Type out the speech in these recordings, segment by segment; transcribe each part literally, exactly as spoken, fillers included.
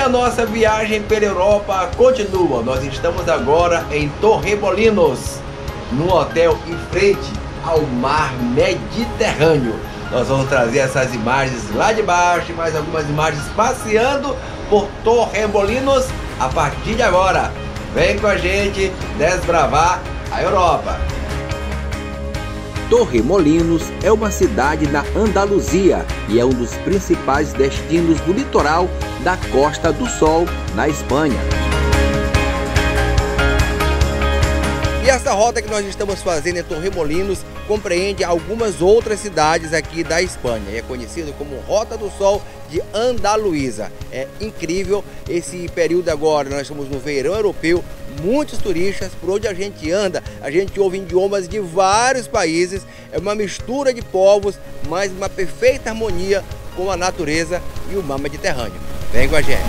a nossa viagem pela Europa continua. Nós estamos agora em Torremolinos, num hotel em frente ao mar Mediterrâneo. Nós vamos trazer essas imagens lá de baixo e mais algumas imagens passeando por Torremolinos a partir de agora. Vem com a gente desbravar a Europa. Torremolinos é uma cidade na Andaluzia e é um dos principais destinos do litoral da Costa do Sol, na Espanha. E essa rota que nós estamos fazendo em Torremolinos compreende algumas outras cidades aqui da Espanha. É conhecido como Rota do Sol de Andaluísa. É incrível esse período agora, nós estamos no verão europeu, muitos turistas, por onde a gente anda, a gente ouve idiomas de vários países, é uma mistura de povos, mas uma perfeita harmonia com a natureza e o mar Mediterrâneo. Vem com a gente!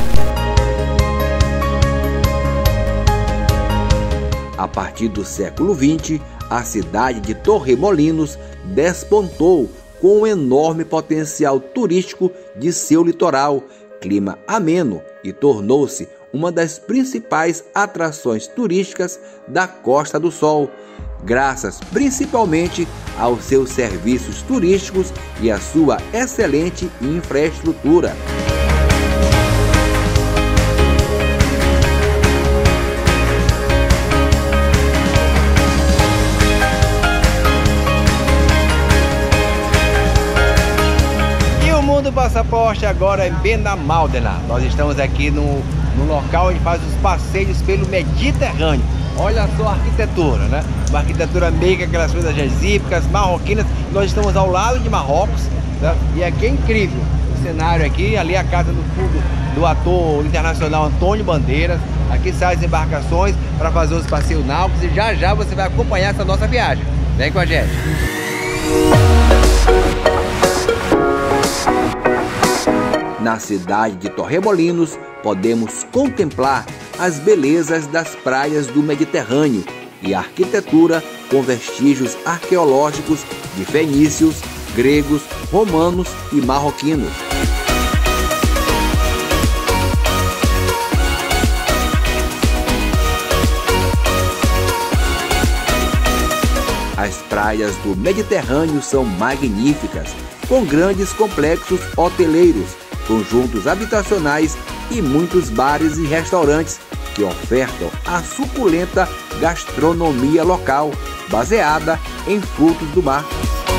A partir do século vinte, a cidade de Torremolinos despontou com um enorme potencial turístico de seu litoral, clima ameno, e tornou-se uma das principais atrações turísticas da Costa do Sol, graças principalmente aos seus serviços turísticos e à sua excelente infraestrutura. Do passaporte agora em Benalmádena. Nós estamos aqui no, no local onde faz os passeios pelo Mediterrâneo. Olha só a arquitetura, né? Uma arquitetura meio que aquelas coisas egípcias, marroquinas. Nós estamos ao lado de Marrocos, né? E aqui é incrível o cenário aqui. Ali é a casa do fundo do ator internacional Antônio Bandeiras. Aqui saem as embarcações para fazer os passeios náuticos e já já você vai acompanhar essa nossa viagem. Vem com a gente! Na cidade de Torremolinos, podemos contemplar as belezas das praias do Mediterrâneo e a arquitetura com vestígios arqueológicos de fenícios, gregos, romanos e marroquinos. As praias do Mediterrâneo são magníficas, com grandes complexos hoteleiros, conjuntos habitacionais e muitos bares e restaurantes que ofertam a suculenta gastronomia local, baseada em frutos do mar.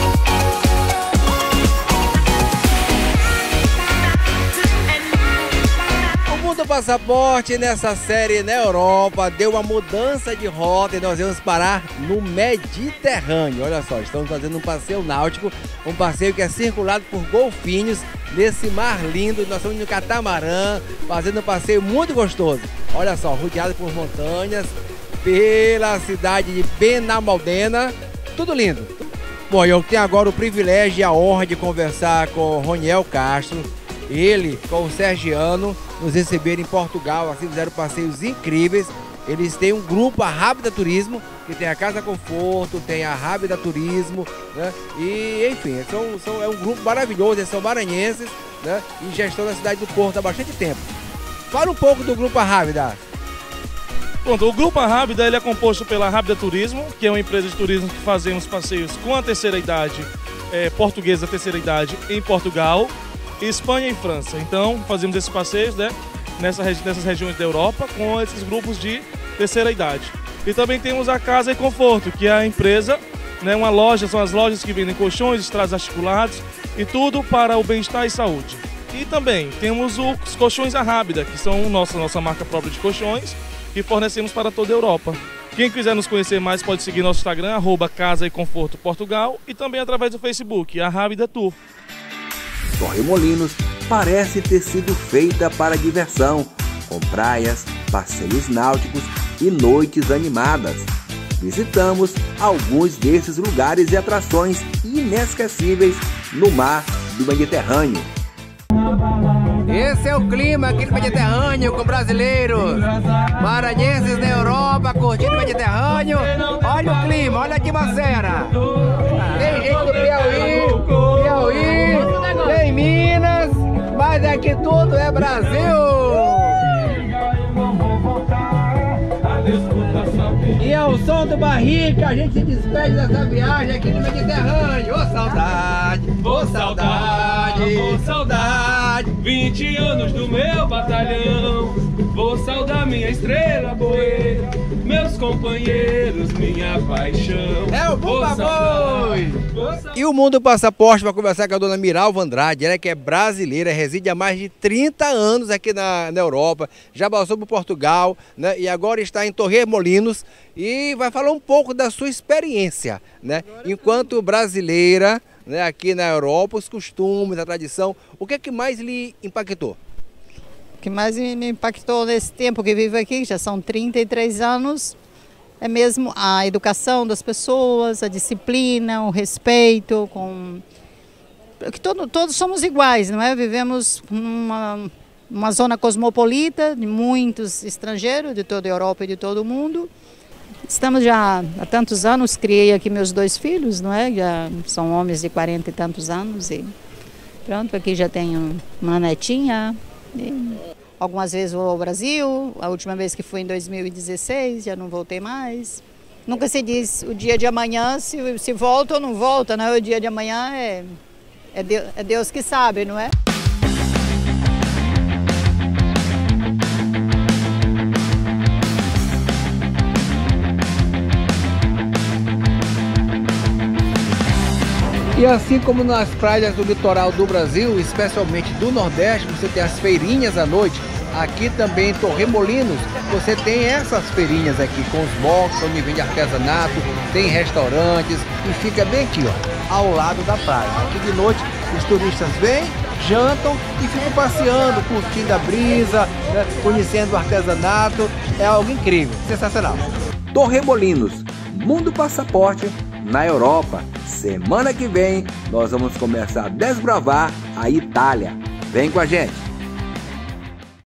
O passaporte nessa série na Europa deu uma mudança de rota e nós vamos parar no Mediterrâneo. Olha só, estamos fazendo um passeio náutico, um passeio que é circulado por golfinhos nesse mar lindo. Nós estamos no catamarã, fazendo um passeio muito gostoso. Olha só, rodeado por montanhas, pela cidade de Benalmádena, tudo lindo. Bom, eu tenho agora o privilégio e a honra de conversar com o Roniel Castro. Ele, com o Sergiano, nos receberam em Portugal, assim, fizeram passeios incríveis. Eles têm um grupo, a Rábida Turismo, que tem a Casa Conforto, tem a Rábida Turismo, né? E, enfim, são, são, é um grupo maravilhoso, eles são maranhenses, né? E já estão na cidade do Porto há bastante tempo. Fala um pouco do Grupo Rábida. Pronto, o Grupo Rábida ele é composto pela Rábida Turismo, que é uma empresa de turismo que fazemos passeios com a terceira idade, é, portuguesa da terceira idade, em Portugal, Espanha e França. Então fazemos esses passeios, né, nessa, nessas regiões da Europa com esses grupos de terceira idade. E também temos a Casa e Conforto, que é a empresa, né, uma loja, são as lojas que vendem colchões, estrados articulados e tudo para o bem-estar e saúde. E também temos os colchões Rábida, que são nossa, nossa marca própria de colchões, que fornecemos para toda a Europa. Quem quiser nos conhecer mais pode seguir nosso Instagram, arroba Casa e Conforto Portugal, e também através do Facebook, a Rábida Tour. Torremolinos parece ter sido feita para diversão, com praias, passeios náuticos e noites animadas. Visitamos alguns desses lugares e atrações inesquecíveis no mar do Mediterrâneo. Esse é o clima aqui no Mediterrâneo com brasileiros, maranhenses na Europa, curtindo o Mediterrâneo. Olha o clima, olha aqui Macera. Tem gente do Piauí, Piauí, tem Minas, mas aqui tudo é Brasil. E é o som do barriga que a gente se despede dessa viagem aqui no Mediterrâneo. Ô saudade, ô saudade, ô saudade. vinte anos do meu batalhão, vou saudar minha estrela boeira, meus companheiros, minha paixão. É o Bumba Boi! E o Mundo Passaporte vai conversar com a dona Miralva Andrade, ela que é brasileira, reside há mais de trinta anos aqui na, na Europa, já passou por Portugal, né, e agora está em Torremolinos e vai falar um pouco da sua experiência, né, enquanto brasileira, né, aqui na Europa, os costumes, a tradição. O que é que mais lhe impactou? O que mais me impactou nesse tempo que vivo aqui, já são trinta e três anos, é mesmo a educação das pessoas, a disciplina, o respeito, com... Porque todo, todos somos iguais, não é? Vivemos numa, numa zona cosmopolita, de muitos estrangeiros, de toda a Europa e de todo o mundo. Estamos já há tantos anos, criei aqui meus dois filhos, não é? Já são homens de quarenta e tantos anos e pronto, aqui já tenho uma netinha. E algumas vezes vou ao Brasil, a última vez que fui em dois mil e dezesseis, já não voltei mais. Nunca se diz o dia de amanhã, se, se volta ou não volta, né? O dia de amanhã é, é, Deus, é Deus que sabe, não é? E assim como nas praias do litoral do Brasil, especialmente do Nordeste, você tem as feirinhas à noite, aqui também em Torremolinos, você tem essas feirinhas aqui com os boxes, onde vende artesanato, tem restaurantes e fica bem aqui, ó, ao lado da praia. Aqui de noite os turistas vêm, jantam e ficam passeando, curtindo a brisa, né, conhecendo o artesanato, é algo incrível, sensacional. Torremolinos, Mundo Passaporte na Europa. Semana que vem nós vamos começar a desbravar a Itália. Vem com a gente!